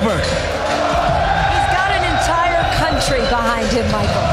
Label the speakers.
Speaker 1: over.
Speaker 2: He's got an entire country behind him, Michael.